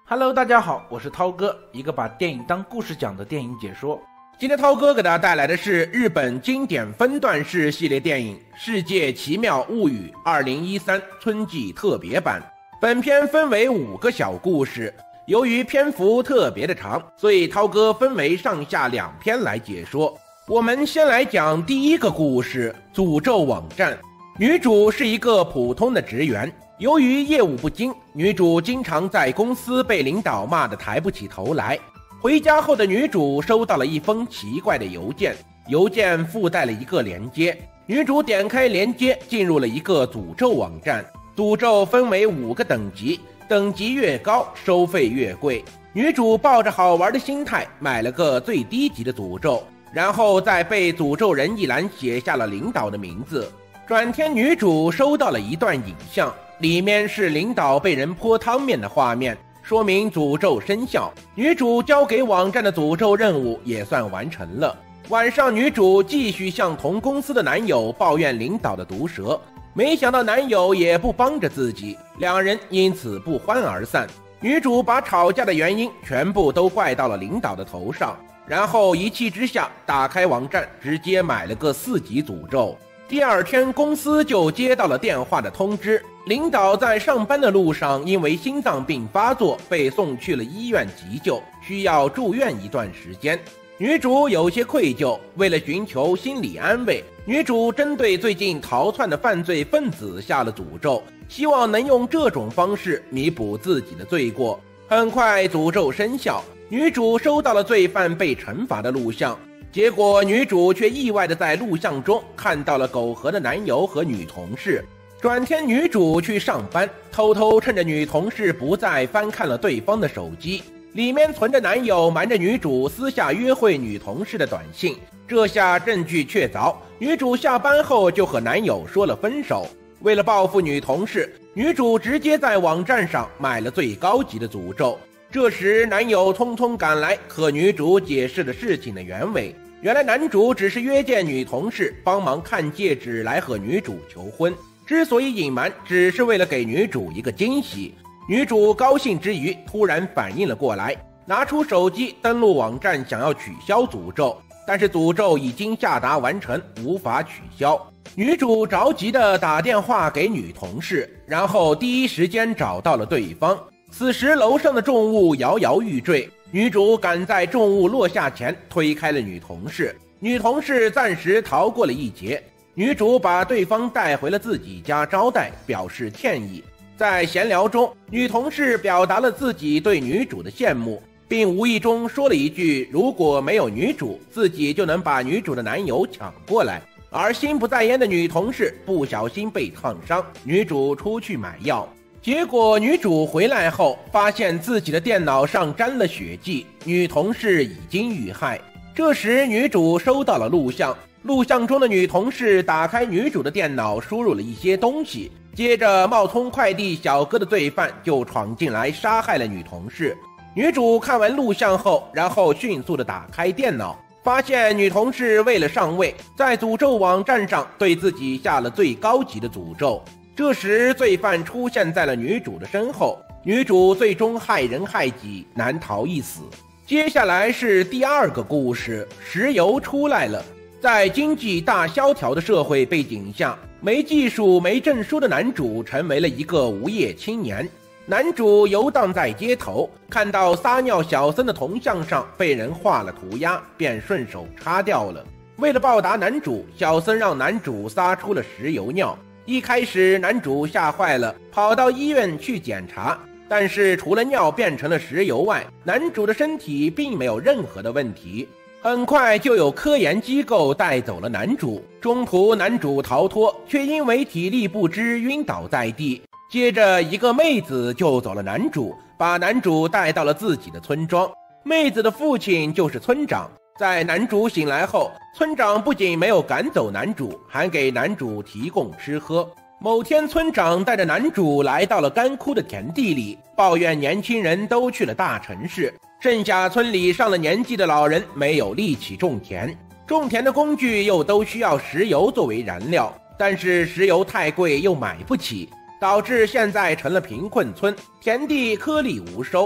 Hello， 大家好，我是涛哥，一个把电影当故事讲的电影解说。今天涛哥给大家带来的是日本经典分段式系列电影《世界奇妙物语2013春季特别版》。本片分为5个小故事，由于篇幅特别的长，所以涛哥分为上下2篇来解说。我们先来讲第一个故事，诅咒网站。女主是一个普通的职员，由于业务不精，女主经常在公司被领导骂得抬不起头来。回家后的女主收到了一封奇怪的邮件，邮件附带了一个连接，女主点开连接，进入了一个诅咒网站。诅咒分为5个等级，等级越高，收费越贵。女主抱着好玩的心态买了个最低级的诅咒，然后在被诅咒人一栏写下了领导的名字。转天，女主收到了一段影像，里面是领导被人泼汤面的画面，说明诅咒生效。女主交给网站的诅咒任务也算完成了。晚上，女主继续向同公司的男友抱怨领导的毒舌，没想到男友也不帮着自己，两人因此不欢而散。女主把吵架的原因全部都怪到了领导的头上，然后一气之下打开网站，直接买了个4级诅咒。第二天，公司就接到了电话的通知，领导在上班的路上因为心脏病发作被送去了医院急救，需要住院一段时间。女主有些愧疚，为了寻求心理安慰，女主针对最近逃窜的犯罪分子下了诅咒，希望能用这种方式弥补自己的罪过。很快，诅咒生效，女主收到了罪犯被惩罚的录像。结果女主却意外地在录像中看到了苟合的男友和女同事。转天，女主去上班，偷偷趁着女同事不在翻看了对方的手机，里面存着男友瞒着女主私下约会女同事的短信。这下证据确凿，女主下班后就和男友说了分手。为了报复女同事，女主直接在网站上买了最高级的诅咒。这时，男友匆匆赶来，和女主解释了事情的原委。原来男主只是约见女同事帮忙看戒指来和女主求婚，之所以隐瞒，只是为了给女主一个惊喜。女主高兴之余，突然反应了过来，拿出手机登录网站，想要取消诅咒，但是诅咒已经下达完成，无法取消。女主着急地打电话给女同事，然后第一时间找到了对方。此时，楼上的重物摇摇欲坠，女主赶在重物落下前推开了女同事，女同事暂时逃过了一劫。女主把对方带回了自己家招待，表示歉意。在闲聊中，女同事表达了自己对女主的羡慕，并无意中说了一句如果没有女主，自己就能把女主的男友抢过来。而心不在焉的女同事不小心被烫伤，女主出去买药。结果女主回来后发现自己的电脑上沾了血迹，女同事已经遇害。这时女主收到了录像，录像中的女同事打开女主的电脑，输入了一些东西，接着冒充快递小哥的罪犯就闯进来杀害了女同事。女主看完录像后，然后迅速地打开电脑，发现女同事为了上位，在诅咒网站上对自己下了最高级的诅咒。这时，罪犯出现在了女主的身后，女主最终害人害己，难逃一死。接下来是第2个故事，石油出来了。在经济大萧条的社会背景下，没技术没证书的男主成为了一个无业青年。男主游荡在街头，看到撒尿小僧的铜像上被人画了涂鸦，便顺手擦掉了。为了报答男主，小僧让男主撒出了石油尿。一开始男主吓坏了，跑到医院去检查，但是除了尿变成了石油外，男主的身体并没有任何的问题。很快就有科研机构带走了男主，中途男主逃脱，却因为体力不支晕倒在地。接着一个妹子救走了男主，把男主带到了自己的村庄。妹子的父亲就是村长。在男主醒来后，村长不仅没有赶走男主，还给男主提供吃喝。某天，村长带着男主来到了干枯的田地里，抱怨年轻人都去了大城市，剩下村里上了年纪的老人没有力气种田，种田的工具又都需要石油作为燃料，但是石油太贵又买不起，导致现在成了贫困村，田地颗粒无收。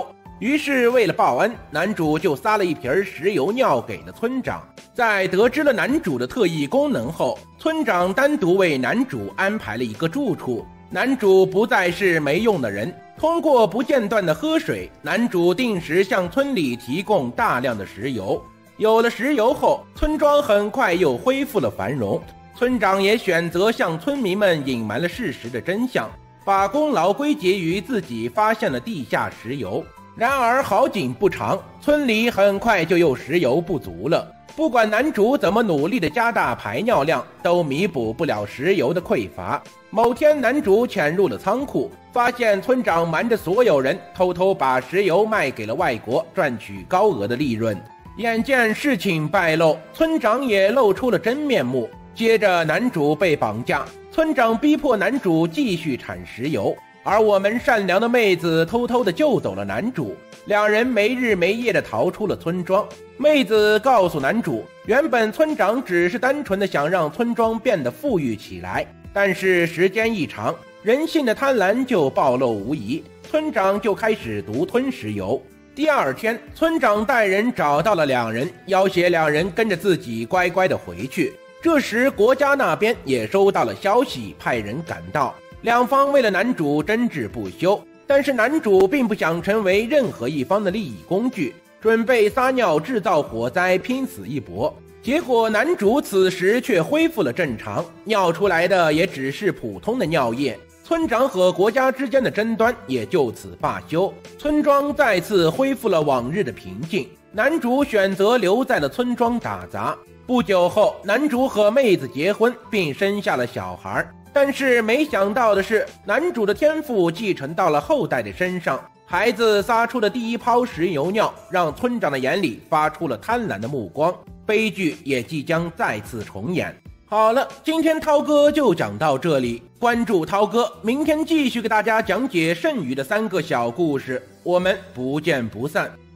于是为了报恩，男主就撒了一瓶石油尿给了村长。在得知了男主的特异功能后，村长单独为男主安排了一个住处。男主不再是没用的人，通过不间断的喝水，男主定时向村里提供大量的石油。有了石油后，村庄很快又恢复了繁荣。村长也选择向村民们隐瞒了事实的真相，把功劳归结于自己发现了地下石油。然而好景不长，村里很快就又石油不足了。不管男主怎么努力的加大排尿量，都弥补不了石油的匮乏。某天，男主潜入了仓库，发现村长瞒着所有人，偷偷把石油卖给了外国，赚取高额的利润。眼见事情败露，村长也露出了真面目。接着，男主被绑架，村长逼迫男主继续产石油，而我们善良的妹子偷偷的救走了男主。两人没日没夜地逃出了村庄。妹子告诉男主，原本村长只是单纯的想让村庄变得富裕起来，但是时间一长，人性的贪婪就暴露无遗，村长就开始独吞石油。第二天，村长带人找到了两人，要挟两人跟着自己乖乖地回去。这时国家那边也收到了消息，派人赶到，两方为了男主争执不休。但是男主并不想成为任何一方的利益工具，准备撒尿制造火灾，拼死一搏。结果男主此时却恢复了正常，尿出来的也只是普通的尿液。村长和国家之间的争端也就此罢休，村庄再次恢复了往日的平静。男主选择留在了村庄打杂。不久后，男主和妹子结婚，并生下了小孩。但是没想到的是，男主的天赋继承到了后代的身上。孩子撒出的第一泡石油尿，让村长的眼里发出了贪婪的目光，悲剧也即将再次重演。好了，今天涛哥就讲到这里，关注涛哥，明天继续给大家讲解剩余的3个小故事，我们不见不散。